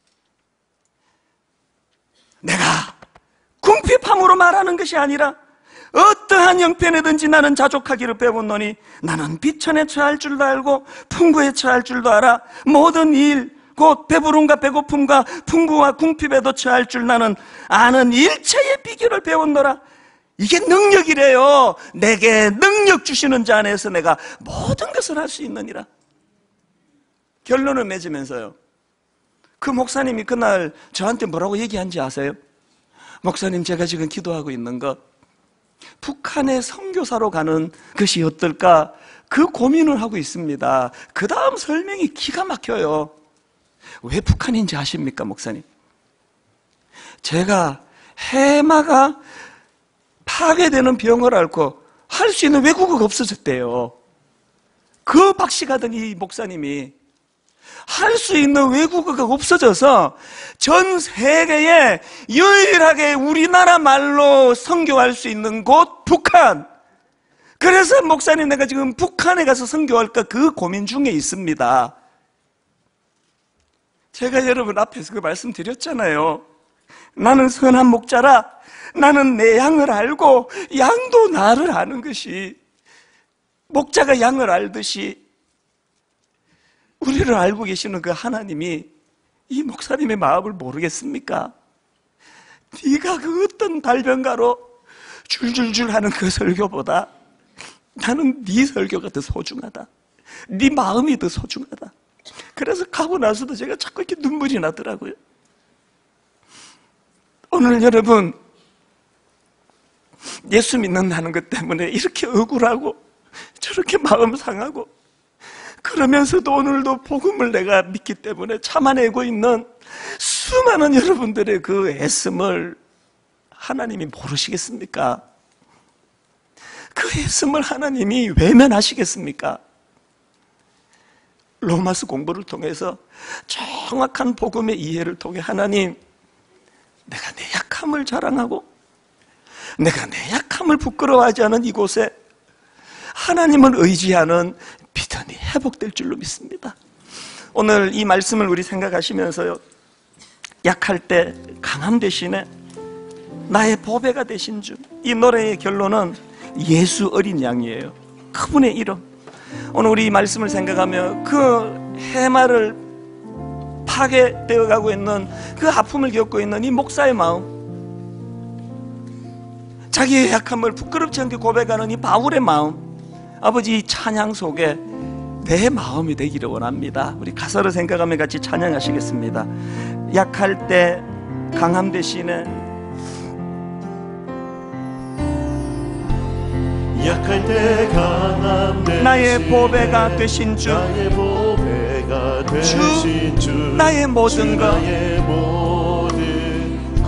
내가 궁핍함으로 말하는 것이 아니라 어떠한 형편에든지 나는 자족하기를 배웠노니 나는 비천에 처할 줄도 알고 풍부에 처할 줄도 알아. 모든 일 곧 배부름과 배고픔과 풍부와 궁핍에도 처할 줄 나는 아는 일체의 비결을 배웠노라. 이게 능력이래요. 내게 능력 주시는 자 안에서 내가 모든 것을 할 수 있느니라. 결론을 맺으면서요, 그 목사님이 그날 저한테 뭐라고 얘기한지 아세요? 목사님, 제가 지금 기도하고 있는 것, 북한에 선교사로 가는 것이 어떨까? 그 고민을 하고 있습니다. 그 다음 설명이 기가 막혀요. 왜 북한인지 아십니까, 목사님? 제가 해마가 파괴되는 병을 앓고 할 수 있는 외국어가 없어졌대요. 그 박씨가던 이 목사님이 할 수 있는 외국어가 없어져서 전 세계에 유일하게 우리나라 말로 선교할 수 있는 곳 북한. 그래서 목사님 내가 지금 북한에 가서 선교할까 그 고민 중에 있습니다. 제가 여러분 앞에서 그 말씀 드렸잖아요. 나는 선한 목자라. 나는 내 양을 알고 양도 나를 아는 것이, 목자가 양을 알듯이 우리를 알고 계시는 그 하나님이 이 목사님의 마음을 모르겠습니까? 네가 그 어떤 발병가로 줄줄줄 하는 그 설교보다 나는 네 설교가 더 소중하다. 네 마음이 더 소중하다. 그래서 가고 나서도 제가 자꾸 이렇게 눈물이 나더라고요. 오늘 여러분, 예수 믿는다는 것 때문에 이렇게 억울하고 저렇게 마음 상하고, 그러면서도 오늘도 복음을 내가 믿기 때문에 참아내고 있는 수많은 여러분들의 그 애씀을 하나님이 모르시겠습니까? 그 애씀을 하나님이 외면하시겠습니까? 로마서 공부를 통해서 정확한 복음의 이해를 통해 하나님, 내가 내 약함을 자랑하고 내가 내 약함을 부끄러워하지 않은 이곳에 하나님을 의지하는 믿음이 회복될 줄로 믿습니다. 오늘 이 말씀을 우리 생각하시면서요, 약할 때 강함 대신에 나의 보배가 되신 주. 이 노래의 결론은 예수 어린 양이에요. 그분의 이름. 오늘 우리 이 말씀을 생각하며 그 해마를 파괴되어 가고 있는 그 아픔을 겪고 있는 이 목사의 마음, 자기의 약함을 부끄럽지 않게 고백하는 이 바울의 마음, 아버지 이 찬양 속에 내 마음이 되기를 원합니다. 우리 가사를 생각하며 같이 찬양하시겠습니다. 약할 때 강함 대신에, 약할 때 강함 대신 나의 보배가 되신 주, 나의 보배가 되신 주, 나의 모든 것, 나의 모든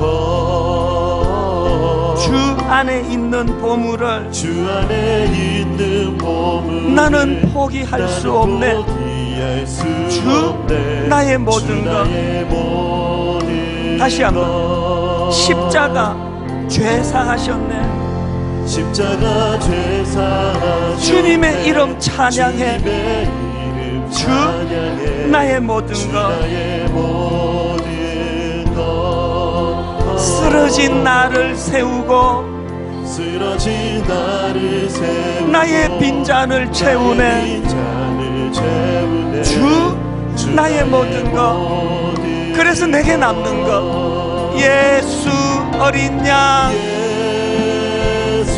것, 주 안에 있는 보물을 주 안에 있는 보물 나는 포기할 수 없네. 포기할 수 주 없네. 나의 모든 주 것. 나의 모든 다시 한번. 것. 십자가 죄사하셨네. 십자가 죄사하셨네. 주님의 이름 찬양해. 주님의 이름 주 찬양해. 나의 모든 주 것, 나의 모든 것. 쓰러진 나를 세우고 쓰러진 나를 세우고 나의 빈잔을 채우네. 빈잔을 채우네. 주 주 나의 모든 것. 모든 그래서 내게 남는 것, 예수 어린 양. 예수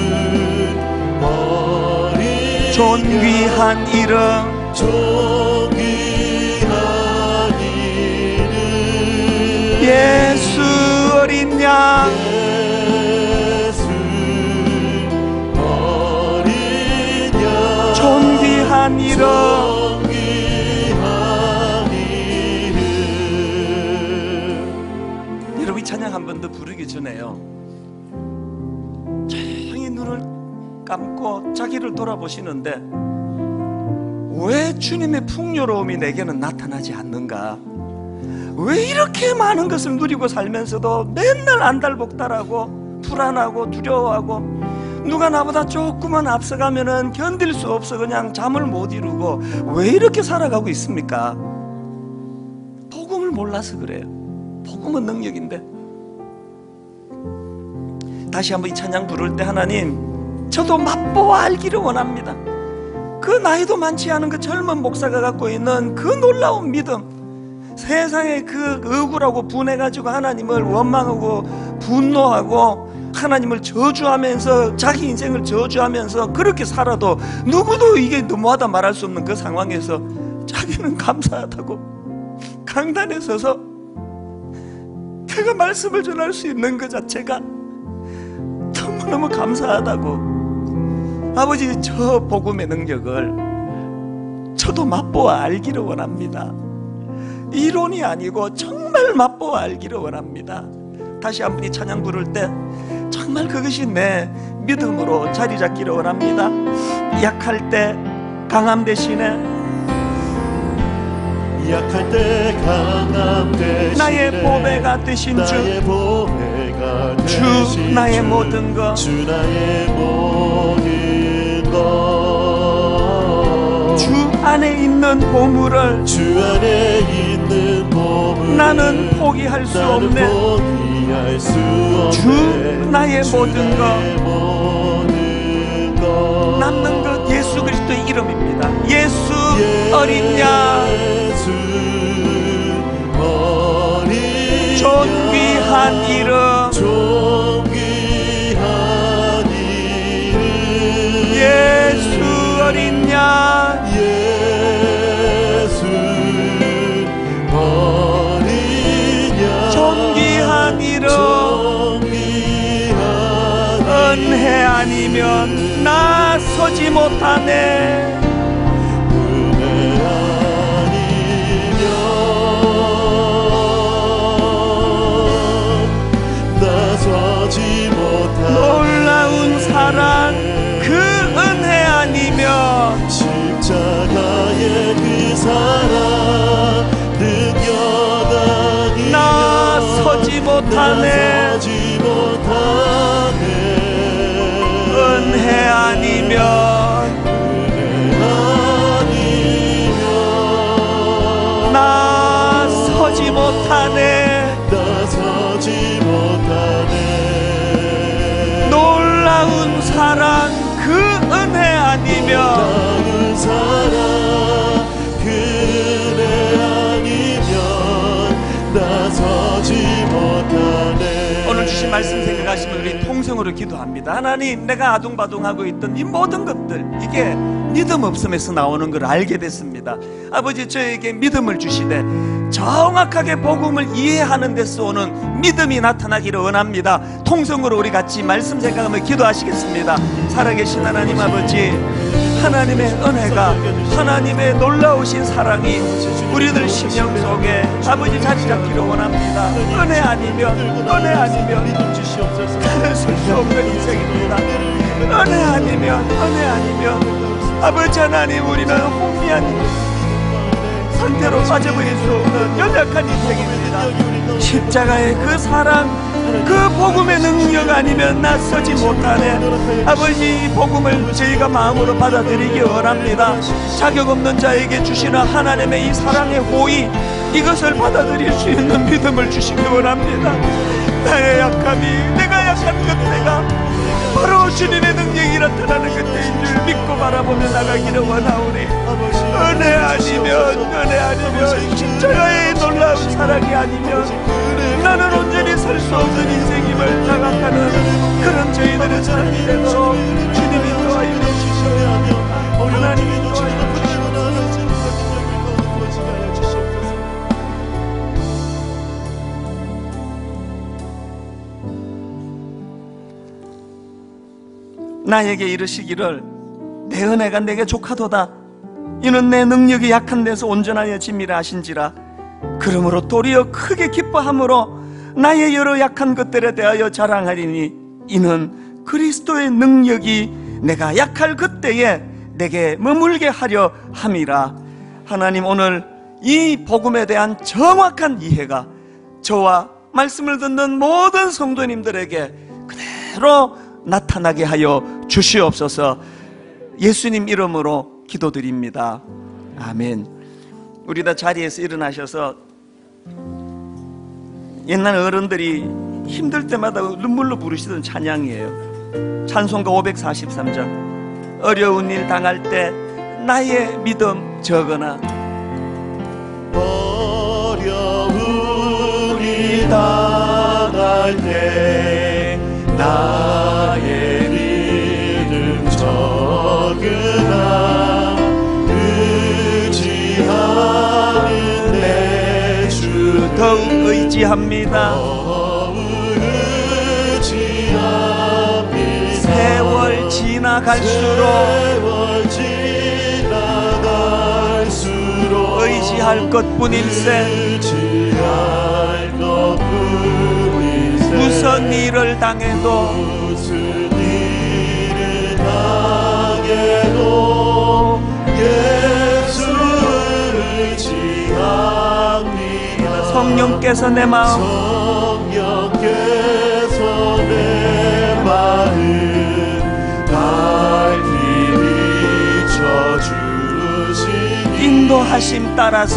어린 존귀한 이름, 존귀한 이름 예수 어린 양. 예수 어린 양 존귀한 이름, 존귀한 이름. 여러분 이 찬양 한 번 더 부르기 전에요, 조용히 눈을 감고 자기를 돌아보시는데 왜 주님의 풍요로움이 내게는 나타나지 않는가? 왜 이렇게 많은 것을 누리고 살면서도 맨날 안달복달하고 불안하고 두려워하고, 누가 나보다 조금만 앞서가면은 견딜 수 없어 그냥 잠을 못 이루고 왜 이렇게 살아가고 있습니까? 복음을 몰라서 그래요. 복음은 능력인데. 다시 한번 이 찬양 부를 때 하나님, 저도 맛보아 알기를 원합니다. 그 나이도 많지 않은 그 젊은 목사가 갖고 있는 그 놀라운 믿음, 세상에 그 억울하고 분해가지고 하나님을 원망하고 분노하고 하나님을 저주하면서 자기 인생을 저주하면서 그렇게 살아도 누구도 이게 너무하다 말할 수 없는 그 상황에서 자기는 감사하다고 강단에 서서 내가 말씀을 전할 수 있는 것 자체가 너무너무 감사하다고 아버지, 저 복음의 능력을 저도 맛보아 알기를 원합니다. 이론이 아니고 정말 맛보아 알기를 원합니다. 다시 한 번 이 찬양 부를 때 정말 그것이 내 믿음으로 자리 잡기를 원합니다. 약할 때 강함 대신에, 약할 때 강함 대신에 나의 보배가 되신 주, 나의 보배가 주 되신 나의 주, 모든 것, 주 나의 모든 것, 주 안에 있는 보물을 주 안에 있는 보물 나는 포기할 수 나는 없네. 포기할 수 없네. 주 나의 주 모든 것, 나의 모든 것. 남는 것 예수 그리스도의 이름입니다. 예수 어린 양, 예수 어린 존귀한 양, 이름, 존귀한 이름, 예수 어린 양, 예수 어린 양, 존귀한 이름. 존귀한 은혜 아니면 나 서지 못하네. 은혜 아니면 나 서지 못하네. 놀라운 사랑, 그 은혜 아니면 십자가의 그 사랑 능력 아니면 나 서지 못하네. 나 서지 못하네. 은혜 아니면 은혜 아니면 나 서지 못하네. 나 서지 못하네. 놀라운 사랑, 그 은혜 아니면 놀라운 사랑 그 은혜 아니면 나 서지 못하네. 오늘 주신 말씀 생각하시면 우리 통성으로 기도합니다. 하나님, 내가 아둥바둥하고 있던 이 모든 것들, 이게 믿음 없음에서 나오는 걸 알게 됐습니다. 아버지, 저에게 믿음을 주시되 정확하게 복음을 이해하는 데서 오는 믿음이 나타나기를 원합니다. 통성으로 우리 같이 말씀 생각하며 기도하시겠습니다. 살아계신 하나님 아버지, 하나님의 은혜가, 하나님의 놀라우신 사랑이 우리들 심령 속에 아버지 자리 잡기를 원합니다. 은혜 아니면, 은혜 아니면 나는 설 수 없는 인생입니다. 은혜 아니면, 은혜 아니면 아버지 하나님, 우리는 혼미한 상태로 빠져버릴 수 없는 연약한 인생입니다. 십자가의 그 사랑, 그 복음의 능력 아니면 낯서지 못하네. 아버지, 이 복음을 저희가 마음으로 받아들이기 원합니다. 자격 없는 자에게 주시는 하나님의 이 사랑의 호의, 이것을 받아들일 수 있는 믿음을 주시기 원합니다. 나의 약함이, 내가 약한 그때가 바로 주님의 능력이 나타나는 그때인 줄 믿고 바라보며 나가기를 원하오니, 은혜 아니면, 은혜 아니면, 십자가의 놀라운 사랑이 아니면 나는 온전히 살 수 없는 인생임을 자각하는 그런 저희들의 삶이 되도록 주님이 도와주시며 하나님이 도와주시옵소서. 나에게 이르시기를 내 은혜가 내게 족하도다. 이는 내 능력이 약한 데서 온전하여 짐이라 하신지라. 그러므로 도리어 크게 기뻐함으로 나의 여러 약한 것들에 대하여 자랑하리니 이는 그리스도의 능력이 내가 약할 그때에 내게 머물게 하려 함이라. 하나님, 오늘 이 복음에 대한 정확한 이해가 저와 말씀을 듣는 모든 성도님들에게 그대로 나타나게 하여 주시옵소서. 예수님 이름으로 기도드립니다. 아멘. 우리 다 자리에서 일어나셔서 옛날 어른들이 힘들 때마다 눈물로 부르시던 찬양이에요. 찬송가 오백사십삼 장. 어려운 일 당할 때 나의 믿음 적으나, 어려운 일 당할 때 나의 믿음 적으나 의지하는 내 주 더욱 의지합니다. 더욱 의지합니다. 세월 지나 지나갈수록 세월 지나갈수록 의지할 것뿐일세. 의지할 것뿐일세. 무슨 일을 당해도 무슨 일을 당해도 예수 의지합니다. 성령께서 내 마음 성령께서 내 마음 밝히 비춰주시니 인도하심 따라서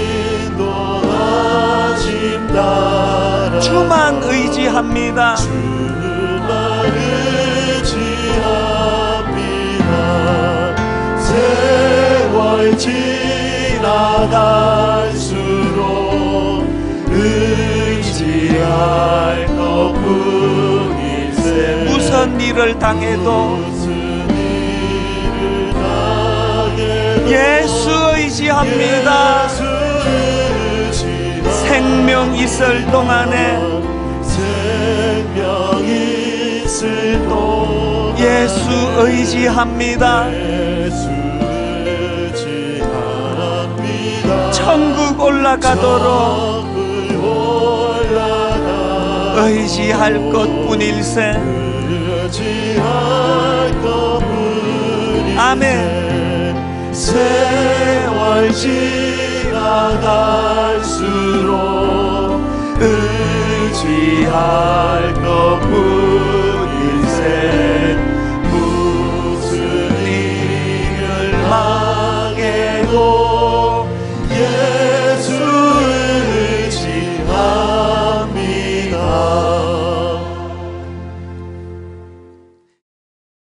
인도하심 따라 주만 의지합니다. 주만 의지합니다. 세월 지나갈수록 의지할 것뿐일세. 무슨 일을 당해도 무슨 일을 당해도 예수 의지합니다. 예수 의지합니다. 생명 있을 동안에 생명 있을 동안 예수 의지합니다. 예수 의지합니다. 천국 올라가도록 의지할 것뿐일세. 의지할 것뿐일세. 아멘. 세월 지나갈수록 의지할 것뿐